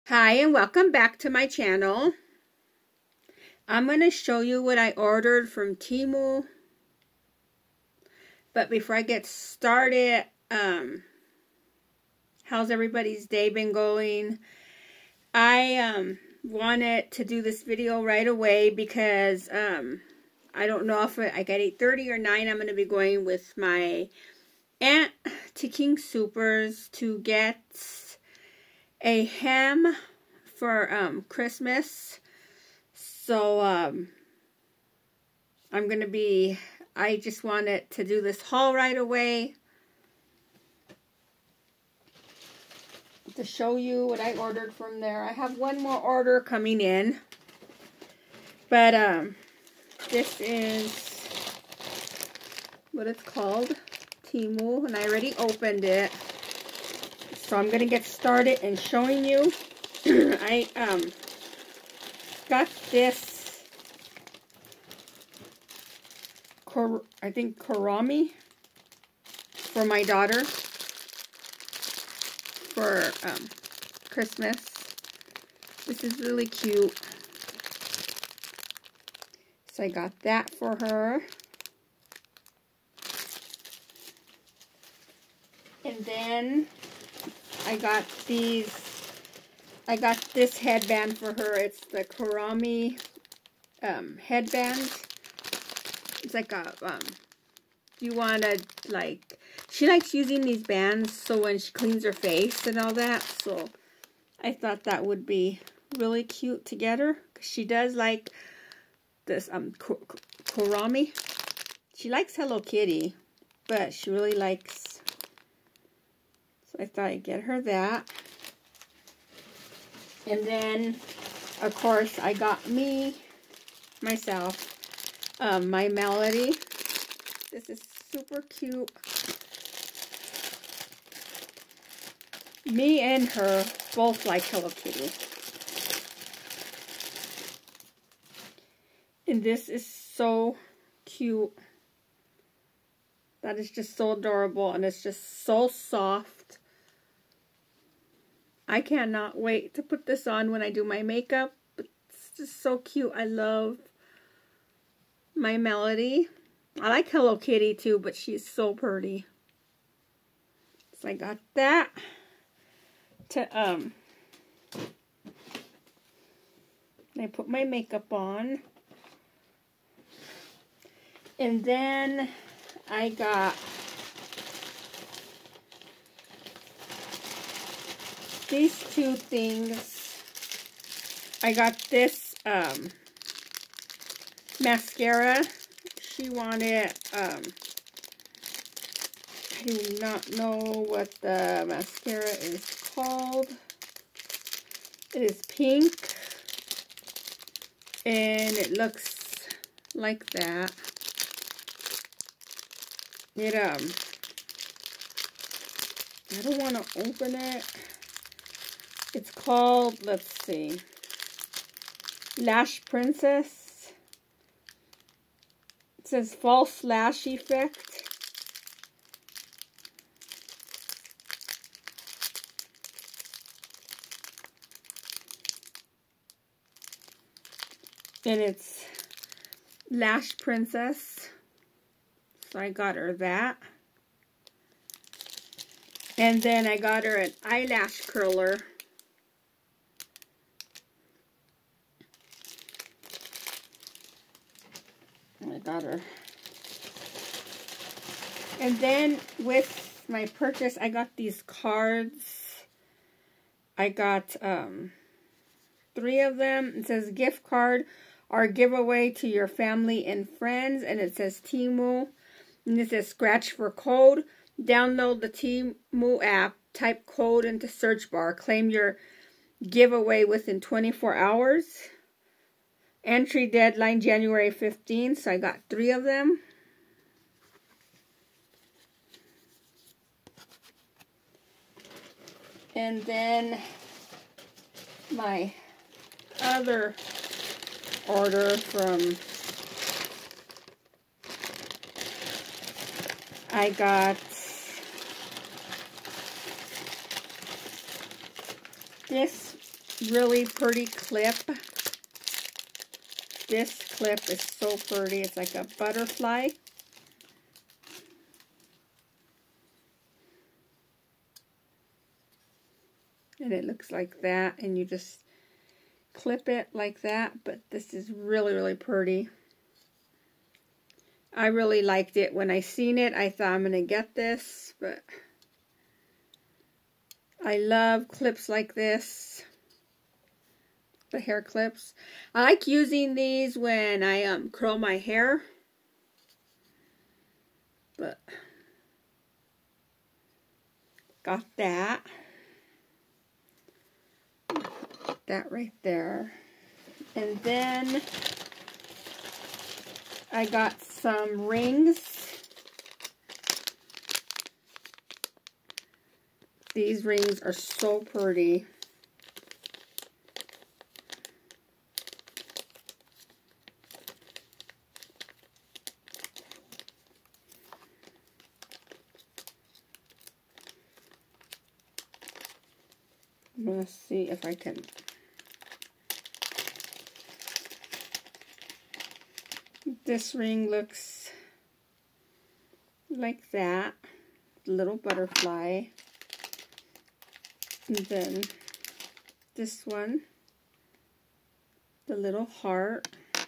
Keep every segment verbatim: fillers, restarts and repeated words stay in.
Hi and welcome back to my channel. I'm going to show you what I ordered from Temu. But before I get started, um, how's everybody's day been going? I um, wanted to do this video right away because um, I don't know if it, like at eight thirty or nine I'm going to be going with my aunt to King Soopers to get a ham for um, Christmas. So um, I'm going to be, I just wanted to do this haul right away to show you what I ordered from there. I have one more order coming in, but um, this is what it's called, Temu, and I already opened it. So I'm going to get started in showing you. I um got this, I think Kurami, for my daughter for um, Christmas. This is really cute. So I got that for her. And then I got these, I got this headband for her. It's the Kurami um, headband. It's like a, um, you want to, like, she likes using these bands so when she cleans her face and all that. So I thought that would be really cute together. Cause she does like this um Kurami. She likes Hello Kitty, but she really likes, so I thought I'd get her that. And then, of course, I got me, myself, um, my Melody. This is super cute. Me and her both like Hello Kitty. And this is so cute. That is just so adorable, and it's just so soft. I cannot wait to put this on when I do my makeup. It's just so cute. I love my Melody. I like Hello Kitty too, but she's so pretty. So I got that to, um, I put my makeup on. And then I got these two things. I got this um, mascara. She wanted, um, I do not know what the mascara is called. It is pink. And it looks like that. It, um, I don't want to open it. It's called, let's see, Lash Princess. It says False Lash Effect. And it's Lash Princess. So I got her that. And then I got her an eyelash curler. I got her. And then with my purchase, I got these cards. I got um, three of them. It says gift card or giveaway to your family and friends. And it says Temu. And it says scratch for code. Download the Temu app. Type code into search bar. Claim your giveaway within twenty-four hours. Entry deadline January fifteenth. So I got three of them. And then my other order from, I got this really pretty clip. This clip is so pretty. It's like a butterfly. And it looks like that, and you just clip it like that, but this is really, really pretty. I really liked it. When I seen it, I thought I'm going to get this, but I love clips like this. The hair clips. I like using these when I um, curl my hair, but got that. That right there. And then I got some rings. These rings are so pretty. Let's see if I can. This ring looks like that, little butterfly. And then this one, the little heart.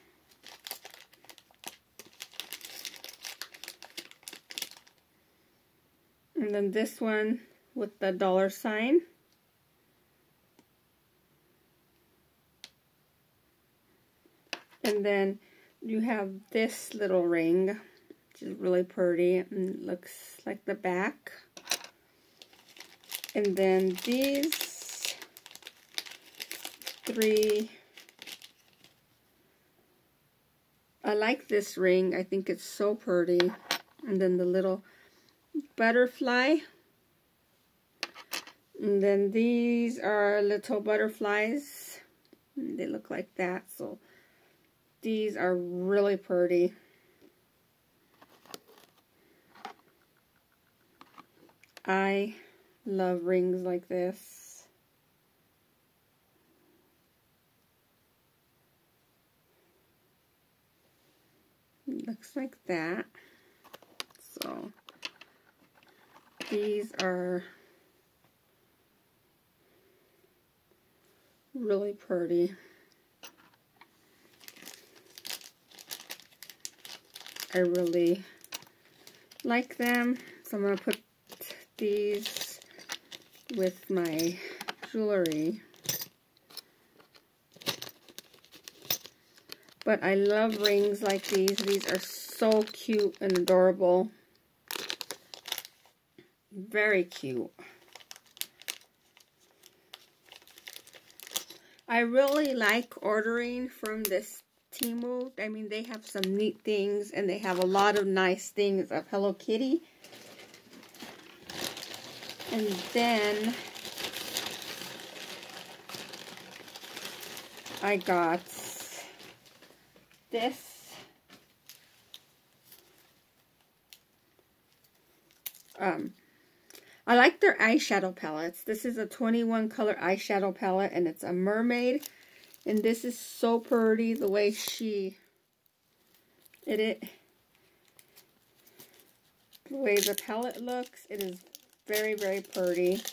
And then this one with the dollar sign. And then you have this little ring, which is really pretty and looks like the back. And then these three. I like this ring. I think it's so pretty. And then the little butterfly. And then these are little butterflies. They look like that. So these are really pretty. I love rings like this. It looks like that. So these are really pretty. I really like them. So I'm going to put these with my jewelry. But I love rings like these. These are so cute and adorable. Very cute. I really like ordering from this Temu. I mean, they have some neat things, and they have a lot of nice things of Hello Kitty. And then I got this. Um, I like their eyeshadow palettes. This is a twenty-one color eyeshadow palette, and it's a mermaid. And this is so pretty, the way she did it. The way the palette looks, it is very, very pretty.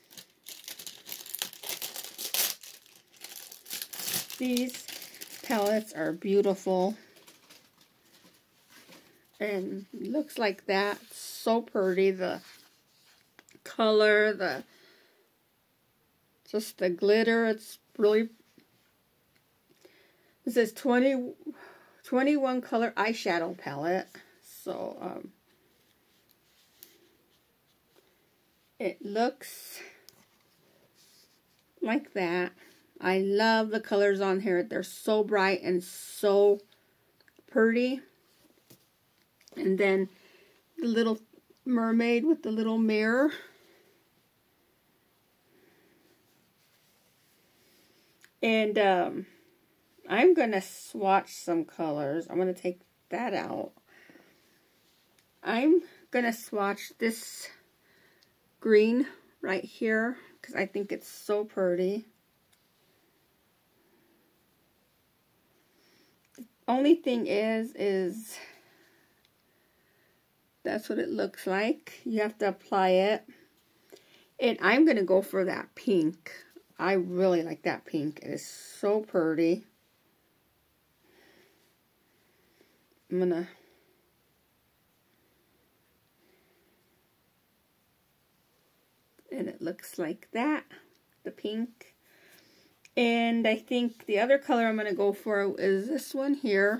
These palettes are beautiful. And looks like that. So pretty. The color, the just the glitter, it's really. This is twenty, twenty-one color eyeshadow palette. So, um, it looks like that. I love the colors on here. They're so bright and so pretty. And then the little mermaid with the little mirror. And, um... I'm going to swatch some colors. I'm going to take that out. I'm going to swatch this green right here because I think it's so pretty. only thing is, is that's what it looks like. You have to apply it. And I'm going to go for that pink. I really like that pink. It is so pretty. I'm going to... And it looks like that. The pink. And I think the other color I'm going to go for is this one here.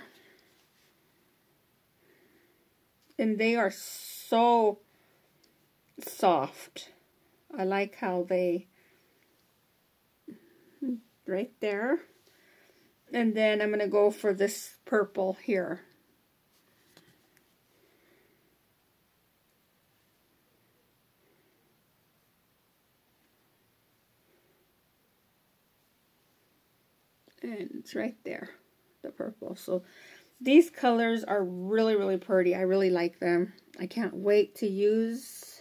And they are so soft. I like how they, right there. And then I'm going to go for this purple here. And it's right there, the purple. So these colors are really, really pretty. I really like them. I can't wait to use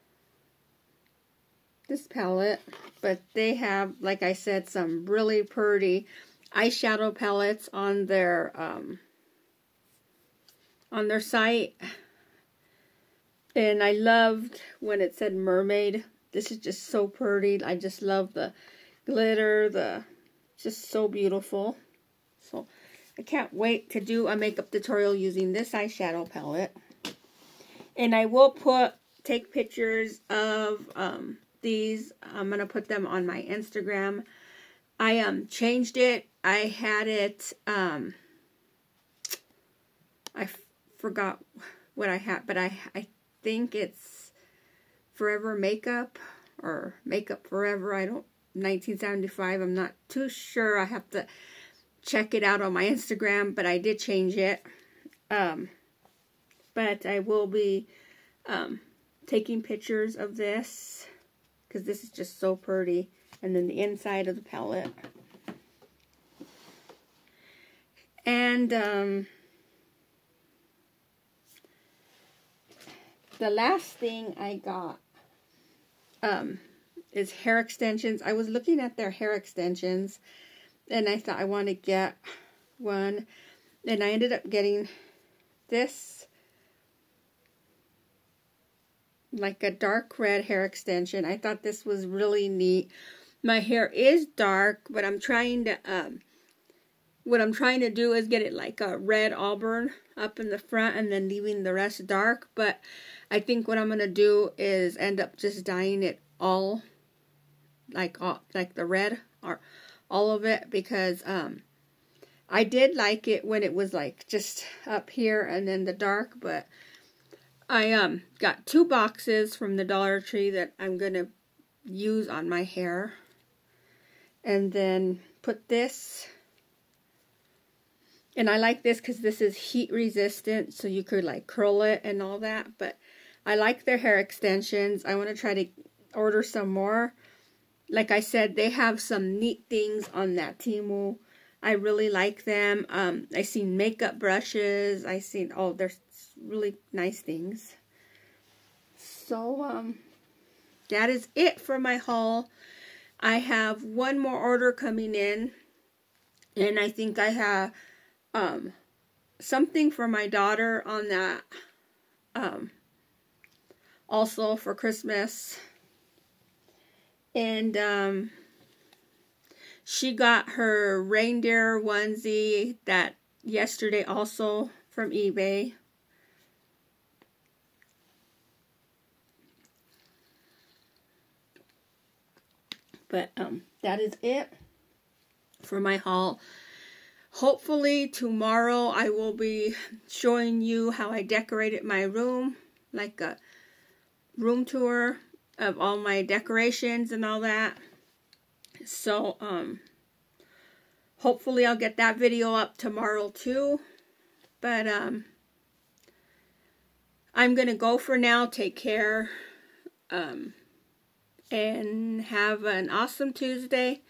this palette. But they have, like I said, some really pretty eyeshadow palettes on their um, on their site. And I loved when it said mermaid. This is just so pretty. I just love the glitter, the just so beautiful. So I can't wait to do a makeup tutorial using this eyeshadow palette. And I will put, take pictures of um, these. I'm going to put them on my Instagram. I um changed it. I had it, um, I f forgot what I had, but I, I think it's Forever Makeup or Makeup Forever. I don't, nineteen seventy-five. I'm not too sure. I have to check it out on my Instagram, but I did change it. Um, but I will be um, taking pictures of this because this is just so pretty. And then the inside of the palette. And um, the last thing I got um, is hair extensions. I was looking at their hair extensions and I thought I want to get one. And I ended up getting this, like a dark red hair extension. I thought this was really neat. My hair is dark, but I'm trying to, um, what I'm trying to do is get it like a red auburn up in the front and then leaving the rest dark. But I think what I'm going to do is end up just dyeing it all, like all, like the red, or all of it, because um, I did like it when it was like just up here and then the dark, but I um got two boxes from the Dollar Tree that I'm going to use on my hair. And then put this, and I like this because this is heat resistant, so you could like curl it and all that. But I like their hair extensions. I want to try to order some more. Like I said, they have some neat things on that Temu. I really like them. Um, I seen makeup brushes. I seen, oh, there's really nice things. So, um, that is it for my haul. I have one more order coming in, and I think I have um, something for my daughter on that, um, also for Christmas. And um, she got her reindeer onesie that yesterday also from eBay. But um, that is it for my haul. Hopefully tomorrow I will be showing you how I decorated my room, like a room tour of all my decorations and all that. So um, hopefully I'll get that video up tomorrow too. But um, I'm going to go for now. Take care. Um... And have an awesome Tuesday.